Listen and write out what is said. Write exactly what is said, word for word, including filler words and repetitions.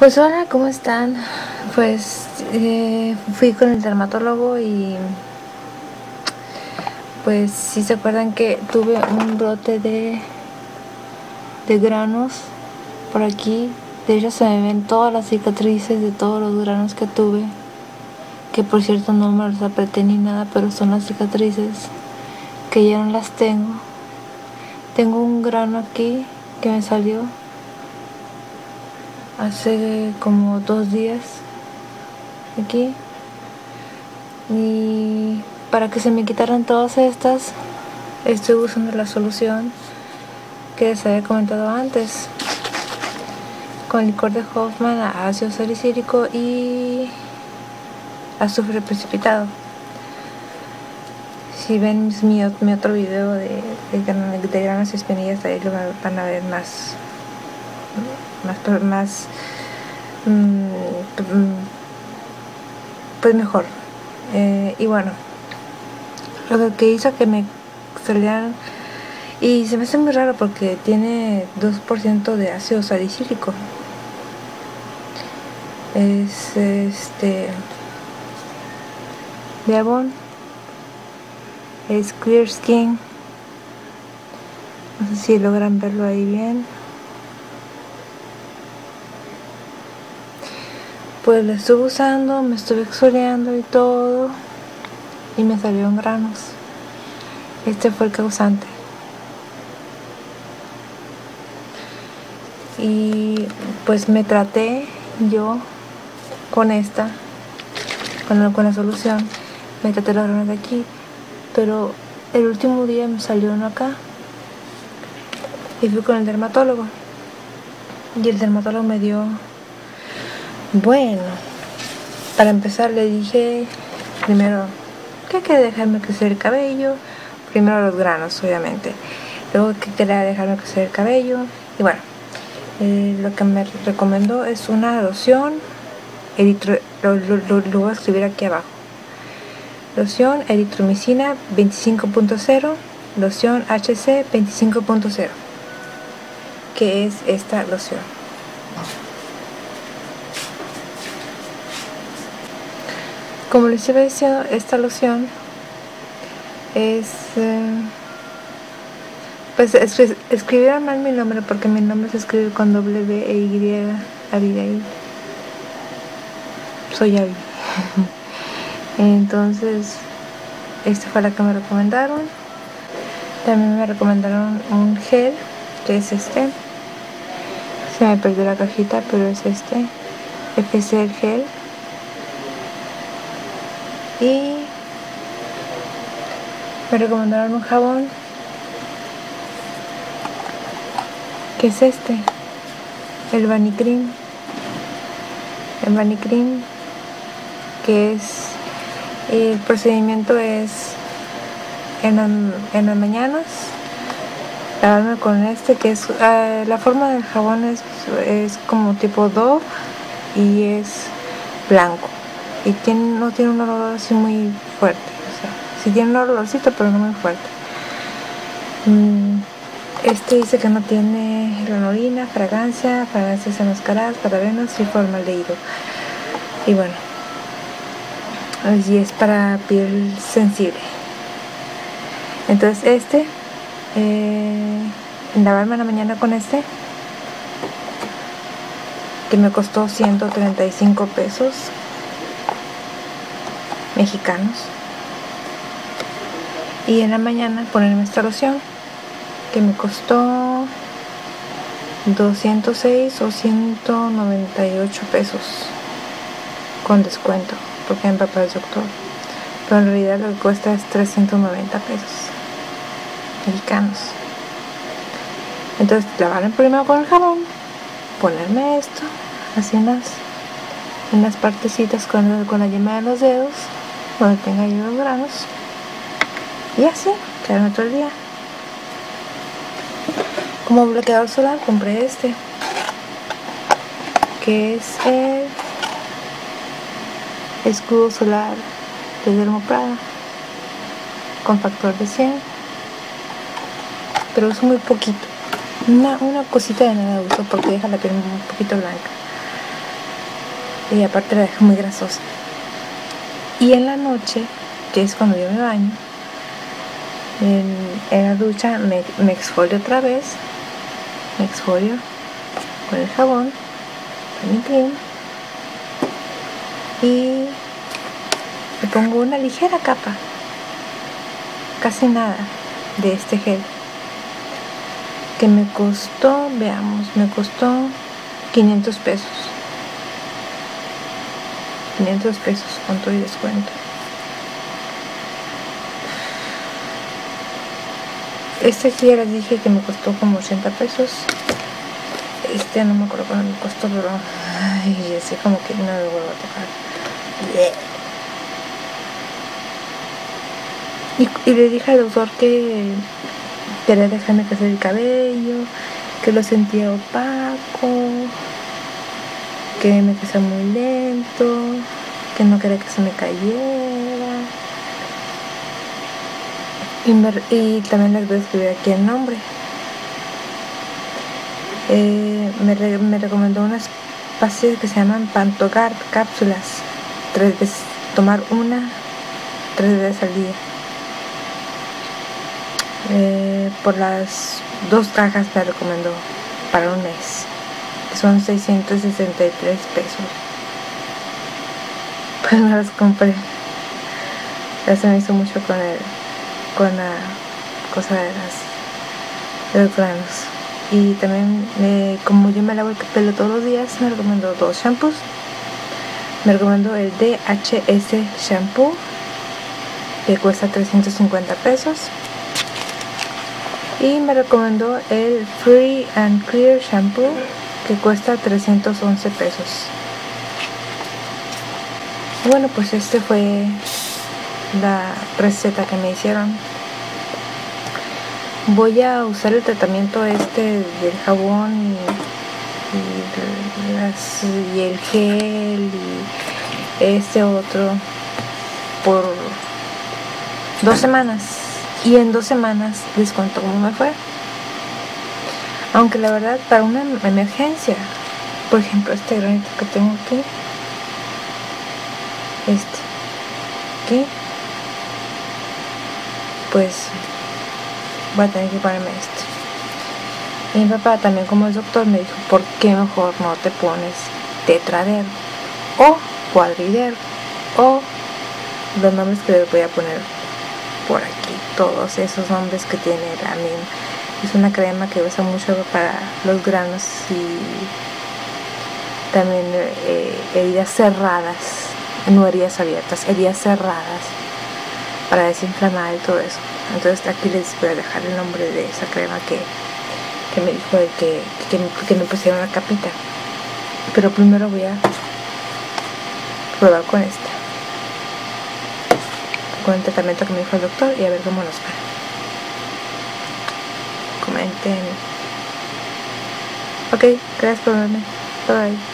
Pues hola, ¿cómo están? Pues eh, fui con el dermatólogo y pues si se acuerdan que tuve un brote de, de granos por aquí. De hecho se me ven todas las cicatrices de todos los granos que tuve, que por cierto no me los apreté ni nada, pero son las cicatrices que ya no las tengo. Tengo un grano aquí que me salió hace como dos días aquí, y para que se me quitaran todas estas estoy usando la solución que les había comentado antes, con licor de Hoffman, ácido salicílico y azufre precipitado. Si ven mi, mi otro video de, de, de granos y espinillas, ahí lo van a ver más más, más mmm, pues mejor. Eh, y bueno, lo que hizo que me salieran, y se me hace muy raro porque tiene dos por ciento de ácido salicílico, es este de Avon, es Clear Skin. No sé si logran verlo ahí bien. Pues lo estuve usando, me estuve exfoliando y todo, y me salieron granos. Este fue el causante. Y pues me traté yo con esta, con la, con la solución, me traté los granos de aquí, pero el último día me salió uno acá y fui con el dermatólogo, y el dermatólogo me dio, bueno, para empezar le dije primero que quería dejarme crecer el cabello, primero los granos obviamente, luego que quería dejarme crecer el cabello, y bueno, eh, lo que me recomendó es una loción eritro, lo, lo, lo, lo voy a escribir aquí abajo: loción eritromicina veinticinco punto cero, loción H C veinticinco punto cero, que es esta loción. Como les iba diciendo, esta loción es eh, pues es, escribieron mal mi nombre porque mi nombre se escribe con doble B e Y, Abigail. Soy Abby. Entonces esta fue la que me recomendaron. También me recomendaron un gel, que es este, se me perdió la cajita, pero es este F C el gel. Y me recomendaron un jabón, que es este, el Vanicream. El Vanicream, que es, el procedimiento es en, en las mañanas lavarme con este, que es, uh, la forma del jabón es, es como tipo Dove y es blanco. Y tiene, no tiene un olor así muy fuerte, o sea, sí tiene un olorcito, pero no muy fuerte. Este dice que no tiene lanolina, fragancia, fragancias enmascaradas, parabenos y formaldehído. Y bueno, y es para piel sensible. Entonces este, eh, lavarme en la mañana con este, que me costó ciento treinta y cinco pesos mexicanos, y en la mañana ponerme esta loción, que me costó doscientos seis o ciento noventa y ocho pesos con descuento, porque en papel es doctor, pero en realidad lo que cuesta es trescientos noventa pesos mexicanos. Entonces lavarme primero con el jabón, ponerme esto así en las, en las partecitas con, con la yema de los dedos, donde tenga yo los granos, y así quedarme todo el día. Como bloqueador solar compré este, que es el escudo solar de Dermoprada, con factor de cien, pero uso muy poquito, una, una cosita de nada uso porque deja la piel un poquito blanca. y aparte la deja muy grasosa. Y en la noche, que es cuando yo me baño, en, en la ducha me, me exfolio otra vez, me exfolio con el jabón clean y le pongo una ligera capa, casi nada, de este gel, que me costó, veamos, me costó quinientos pesos. quinientos pesos con todo y descuento. Este sí ya les dije que me costó como ochenta pesos. Este no me acuerdo cuánto me costó, pero ay, ese como que no me vuelvo a tocar. Y, y le dije al doctor que quería dejarme crecer el cabello, que lo sentía opaco, que me crecía muy lento, que no quería que se me cayera. Y, me, y también les voy a escribir aquí el nombre. Eh, me, re, me recomendó unas pastillas que se llaman Pantogard cápsulas, tres veces, tomar una tres veces al día. Eh, por las dos cajas me recomendó para un mes, que son seiscientos sesenta y tres pesos. Pues me las compré. Ya se me hizo mucho con el con la cosa de las de los granos. Y también eh, como yo me lavo el pelo todos los días, me recomendó dos shampoos. Me recomendó el D H S shampoo, que cuesta trescientos cincuenta pesos, y me recomendó el Free and Clear shampoo, que cuesta trescientos once pesos. Bueno, pues este fue la receta que me hicieron. Voy a usar el tratamiento este del jabón y, y, las, y el gel y este otro por dos semanas, y en dos semanas les cuento cómo me fue. Aunque la verdad, para una emergencia, por ejemplo, este granito que tengo aquí, este aquí, pues voy a tener que ponerme este. Y mi papá también, como el doctor, me dijo, ¿por qué mejor no te pones Tetraderm o Quadriderm o los nombres que les voy a poner por aquí, todos esos nombres que tiene la misma? Es una crema que usa mucho para los granos y también eh, heridas cerradas, no heridas abiertas, heridas cerradas, para desinflamar y todo eso. Entonces aquí les voy a dejar el nombre de esa crema que, que me dijo de que, que, que me pusieron una capita. Pero primero voy a probar con esta, con el tratamiento que me dijo el doctor, y a ver cómo nos va. Comenten. Ok, gracias por verme. Bye bye.